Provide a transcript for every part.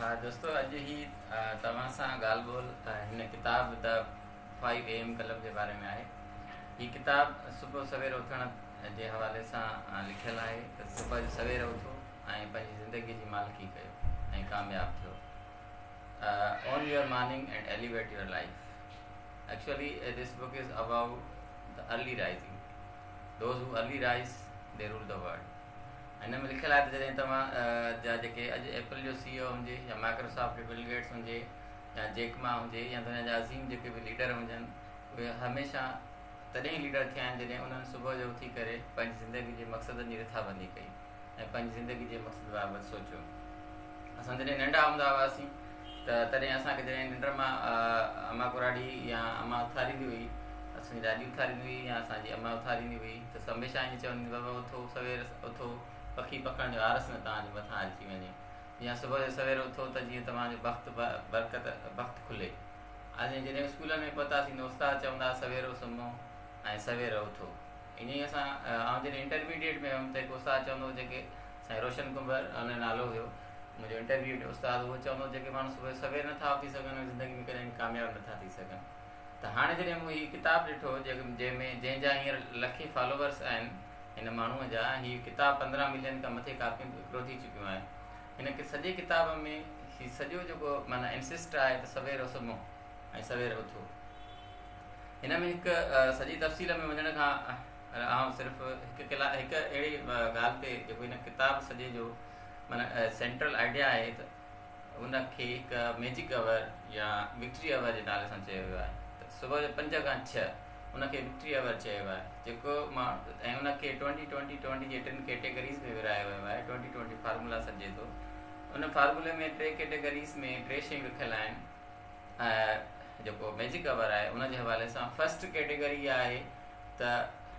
दोस्तों अॼु ही तव्हां सां ॻाल्हि ॿोल हिन किताब द 5 AM क्लब जे बारे में आहे। हीअ किताब सुबुह सवेर उथण जे हवाले सां लिखियलु आहे त सुबुह जो सवेर उथो ऐं पंहिंजी ज़िंदगी जी मालिकी कयो ऐं कामयाबु थियो। On your morning and elevate your life. Actually this book is about the early rising. Those who early rise they rule the world. हिन में लिखियलु आहे त जॾहिं तव्हां जा जेके अॼु एप्पल जो CEO हुजे या माइक्रोसॉफ्ट बिल गेट्स हुजे या जेक मा हुजे या दुनिया जा अज़ीम जेके बि लीडर हुजनि, उहे हमेशह तॾहिं लीडर थिया आहिनि जॾहिं उन्हनि सुबुह जो उथी करे पंहिंजी ज़िंदगी जे मक़सदनि जी रिथाबंदी कई ऐं पंहिंजी ज़िंदगी जे मक़सद बाबति सोचियो। असां जॾहिं नंढा हूंदा हुआसीं त तॾहिं असांखे जॾहिं निंड मां अमा कुराड़ी या अमा उथारींदी हुई, असांजी ॾाॾी उथारींदी हुई या असांजी अमा उथारींदी हुई त हमेशह ईअं चवंदी बाबा उथो सवेर उथो, पखी पखण जो आरस न तव्हांजे मथां अची वञे, या सुबुह जो सवेर उथो त जीअं तव्हांजो वक़्तु खुले। असां जॾहिं स्कूल में पहुतासीं त उस्ताद चवंदा सवेर सुम्हो ऐं सवेर उथो। ईअं ई असां जॾहिं इंटरमीडिएट में हुयुमि त हिकु उस्ताद चवंदो हो, जेके साईं रोशन कुंबर हुन नालो हुयो मुंहिंजो इंटरमीडिएट उस्ताद, उहो चवंदो हो जेके माण्हू सुबुह जो सवेर नथा उथी सघनि ज़िंदगी में कॾहिं कामयाबु नथा थी सघनि। त हाणे जॾहिं मूं हीअ किताबु ॾिठो जंहिंजा हींअर लखे फॉलोवर्स आहिनि हिन माण्हूअ जा, हीअ किताब 15 मिलियन खां मथे कापियूं विकिरो थी चुकियूं आहिनि। हिन सॼे किताब में हीउ सॼो जेको माना इंसिस्ट आहे त सवेर सुम्हो ऐं सवेर उथो। हिन में हिकु सॼी तफ़सील में वञण खां आउं सिर्फ़ु हिकु अहिड़ी ॻाल्हि ते जेको हिन किताब सॼे जो माना सेंट्रल आइडिया आहे त उनखे हिकु मैजिक आवर या विक्ट्री आवर जे नाले सां चयो वियो आहे। त सुबुह जो 5 खां 6 उनखे विक्ट्री आवर चयो आहे, जेको मां ऐं उनखे 20-20-20 जे 3 कैटेगरीज़ में विरायो वियो आहे। 20-20 फार्मूला सॾिजे थो। उन फार्मूले में 3 कैटेगरीज़ में 3 शयूं लिखियल आहिनि। जेको मैजिक आवर आहे उन जे हवाले सां फर्स्ट कैटेगरी आहे त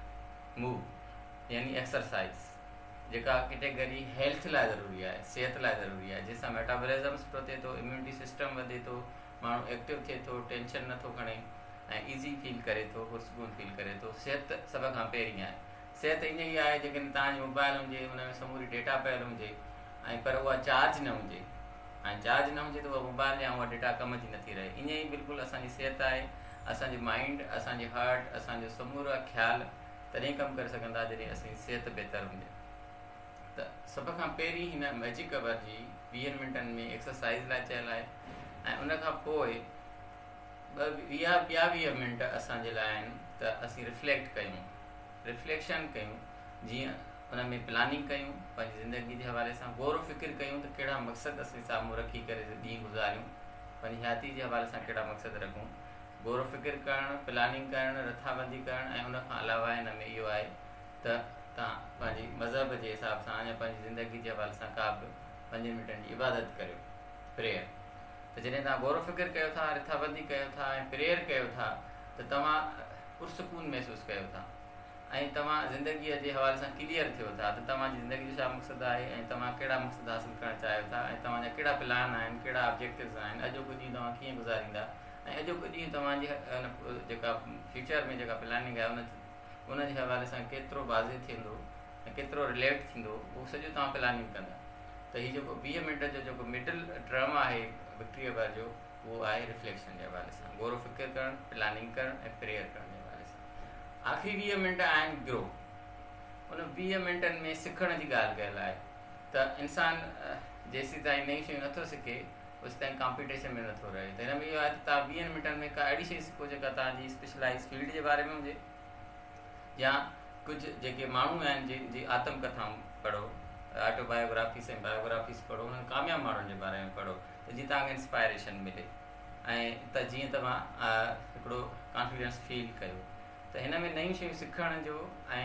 मूव यानी एक्सरसाइज़, जेका कैटेगरी हेल्थ लाइ ज़रूरी आहे, सिहत लाइ ज़रूरी आहे, जंहिंसां मेटाबॉलिज़म सुठो थिए थो, इम्यूनिटी सिस्टम वधे थो, माण्हू एक्टिव थिए थो, टेंशन नथो खणे ऐं ईज़ी फील करे थो, पुरसकून फील करे थो। सिहत सभ खां पहिरीं आहे। सिहत ईअं ई आहे जेकॾहिं तव्हांजी मोबाइल हुजे, हुन में समूरी डेटा पियल हुजे ऐं पर उहा चार्ज न हुजे, ऐं चार्ज न हुजे त उहा मोबाइल या उहा डेटा कम जी नथी रहे। ईअं ई बिल्कुलु असांजी सिहत आहे। असांजी माइंड, असांजी हार्ट, असांजो समूरो ख़्यालु तॾहिं कमु करे सघंदा जॾहिं असांजी सिहत बहितर हुजे। त सभ खां पहिरीं हिन मैजिक आवर जी 20 मिंटनि में एक्सरसाइज़ लाइ चयल आहे ऐं उन खां पोइ ॿिया 20 मिंट असांजे लाइ आहिनि त असीं रिफ्लेक्ट कयूं, रिफ्लेक्शन कयूं, जीअं उन में प्लानिंग कयूं, पंहिंजी ज़िंदगी जे हवाले सां गौर फ़िक्र कयूं त कहिड़ा मक़सद असीं साम्हूं रखी करे ॾींहुं गुज़ारियूं, पंहिंजी हयाती जे हवाले सां कहिड़ा मक़सद रखूं। गौर फ़िक्र करणु, प्लानिंग करणु, रथाबंदी करणु ऐं उन खां अलावा हिन में इहो आहे त तव्हां पंहिंजी मज़हब जे हिसाब सां या पंहिंजी ज़िंदगी जे हवाले सां का बि 5 मिंटनि जी इबादत करियो, प्रेयर। त जॾहिं तव्हां गौर फ़िक्र कयो था, रिथाबंदी कयो था ऐं प्रेयर कयो था त तव्हां पुरसकून महसूसु कयो था ऐं तव्हां ज़िंदगीअ जे हवाले सां क्लियर थियो था त तव्हांजी ज़िंदगी जो छा मक़सदु आहे ऐं तव्हां कहिड़ा मक़सद हासिलु करणु चाहियो था ऐं तव्हांजा कहिड़ा प्लान आहिनि, कहिड़ा ऑब्जेक्टिव्स आहिनि, अॼोको ॾींहुं तव्हां कीअं गुज़ारींदा ऐं अॼोको ॾींहुं तव्हांजी जेका फ्यूचर में जेका प्लानिंग आहे उन जे हवाले सां केतिरो वाज़े थींदो ऐं केतिरो रिलेट थींदो, उहो सॼो तव्हां प्लानिंग कंदा। त हीअ जेको 20 मिंट जो जेको मिडिल टर्म आहे विक्ट्री आवर जो, उहो आहे रिफ्लेक्शन जे हवाले सां, गौर फ़िक्र करणु, प्लानिंग करणु ऐं प्रेयर करण जे हवाले सां। आख़िरी 20 मिंट आहिनि ग्रो। उन 20 मिंटनि में सिखण जी ॻाल्हि कयल आहे त इंसानु जेसीं ताईं नई शयूं नथो सिखे ओसि ताईं कॉम्पिटिशन में नथो रहे। त हिन में इहो आहे त तव्हां 20 मिंटनि में का अहिड़ी शइ सिखो जेका तव्हांजी स्पेशलाइज़ फील्ड जे बारे में हुजे, या कुझु जेके माण्हू आहिनि जंहिंजी आत्मकथाऊं पढ़ो, ऑटोबायोग्राफीस ऐं बायोग्राफीस पढ़ो, उन्हनि कामयाबु माण्हुनि जे बारे में पढ़ो त जीअं तव्हांखे इंस्पायरेशन मिले ऐं त जीअं तव्हां हिकिड़ो कॉन्फिडेंस फील कयो। त हिन में नयूं शयूं सिखण जो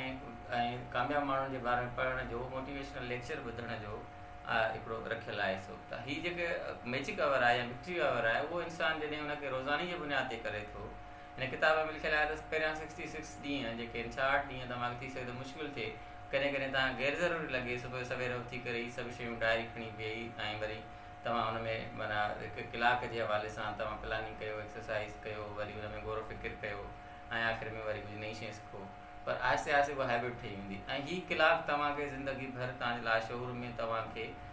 ऐं कामयाबु माण्हुनि जे बारे में पढ़ण जो, मोटिवेशनल लेक्चर ॿुधण जो हिकिड़ो रखियलु आहे हिसो। त हीअ जेके मैजिक आवर आहे या विक्ट्री आवर आहे, उहो इंसानु जॾहिं हुनखे रोज़ानी जे बुनियाद ते करे थो। हिन किताब में लिखियलु आहे त पहिरियां 66 ॾींहं जेके 60 ॾींहं तव्हांखे थी सघे त मुश्किल थिए, कॾहिं कॾहिं तव्हां गैर ज़रूरी लॻे सुबुह सवेर उथी करे हीअ सभु शयूं डायरी खणी वेही ऐं वरी तव्हां हुन में माना 1 कलाक जे हवाले सां तव्हां प्लानिंग कयो, एक्सरसाइज़ कयो, वरी हुन में गौर फ़िक्र कयो ऐं आख़िर में वरी कुझु नई शइ सिखो। पर आहिस्ते आहिस्ते उहा हैबिट ठही वेंदी ऐं हीअ कलाक तव्हांखे ज़िंदगी भर तव्हांजे लाशूर में तव्हांखे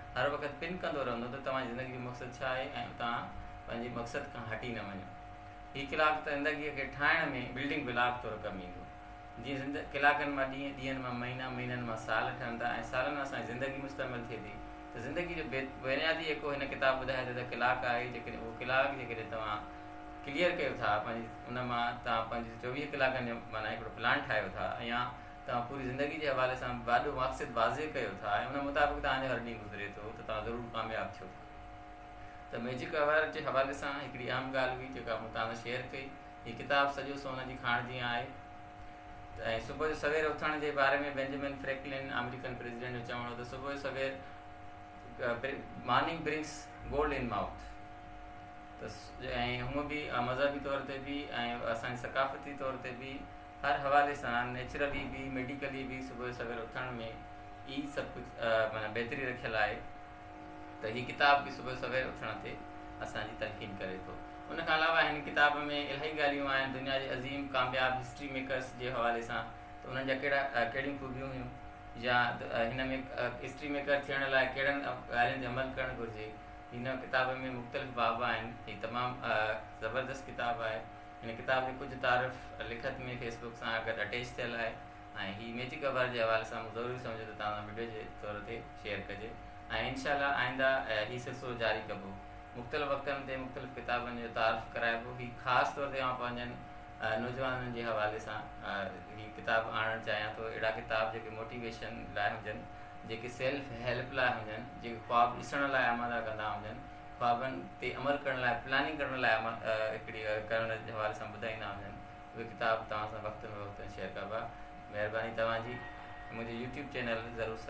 हर वक़्तु पिन कंदो रहंदो त तव्हांजी ज़िंदगी जो मक़सदु छा आहे ऐं तव्हां पंहिंजे मक़सद खां हटी न वञो। हीउ कलाक त ज़िंदगीअ खे ठाहिण में बिल्डिंग ब्लॉक तौरु कमु ईंदो। जीअं कलाकनि मां ॾींहं, ॾींहंनि मां महीना, महीननि मां साल ठहंदा ऐं सालनि मां असांजी ज़िंदगी मुस्तमिल थिए थी। त ज़िंदगी जो बुनियादी जेको हिन किताब ॿुधाए थो त कलाक आहे, जेकॾहिं उहो कलाक जेकॾहिं तव्हां क्लियर कयो था, पंहिंजी उन मां तव्हां पंहिंजे 24 कलाकनि जो माना हिकिड़ो प्लान ठाहियो था या तव्हां पूरी ज़िंदगी जे हवाले सां ॾाढो मक़सदु वाज़े कयो था ऐं उन मुताबिक़ तव्हांजो हर ॾींहुं गुज़रे थो त तव्हां ज़रूरु कामयाबु थियो था। त मैजिक अवार जे हवाले सां हिकिड़ी आम ॻाल्हि हुई जेका मूं तव्हां सां शेयर कई। हीअ किताबु सॼो सोन जी खाण जीअं आहे। ऐं सुबुह जो सवेर उथण जे बारे में बेंजामिन फ्रैंकलिन अमेरिकन प्रेसिडेंट जो चवणो त सुबुह जो सवेर morning brings gold in mouth. त ऐं हूअं बि मज़हबी तौर ते बि ऐं असांजे सकाफ़ती तौर ते बि हर हवाले सां नेचुरली बि मेडिकली बि सुबुह जो सवेर उथण में ई सभु कुझु माना बहितरी रखियलु आहे। त हीअ किताब बि सुबुह सवेर उथण ते असांजी तलक़ीन करे थो। उन खां अलावा हिन किताब में इलाही ॻाल्हियूं आहिनि दुनिया जे अज़ीम कामयाब हिस्ट्री मेकर्स जे हवाले सां, त उन्हनि जा कहिड़ियूं ख़ूबियूं हुयूं या हिन में हिस्ट्री मेकर थियण लाइ कहिड़नि ॻाल्हियुनि ते अमल करणु घुरिजे। हिन किताब में मुख़्तलिफ़ बाब आहिनि। हीअ तमामु ज़बरदस्त किताबु आहे। हिन किताब जी कुझु तारीफ़ लिखत में फेसबुक सां गॾु अटैच थियल आहे ऐं हीअ मैजिक अवार जे हवाले सां मूं ज़रूरी सम्झो त तव्हां वीडियो जे तौर ते शेयर कजे ऐं इनशाअल्लाह आईंदा हीअ सिलसिलो जारी कबो। मुख़्तलिफ़ वक़्तनि ते मुख़्तलिफ़ किताबनि जो तारीफ़ कराइबो। हीअ ख़ासि तौर ते मां पंहिंजनि नौजवाननि जे हवाले सां हीअ किताब आणणु चाहियां थो। अहिड़ा किताब जेके मोटिवेशन लाइ हुजनि, जेके सेल्फ हेल्प लाइ हुजनि, जेके ख्वाब ॾिसण लाइ आमादा कंदा हुजनि, ख्वाबनि ते अमल करण लाइ प्लानिंग करण लाइ हिकिड़ी करण जे हवाले सां ॿुधाईंदा हुजनि, उहे किताब तव्हां सां वक़्त में वक़्तु शेयर कबा। महिरबानी तव्हांजी। मुंहिंजे यूट्यूब चैनल ज़रूरु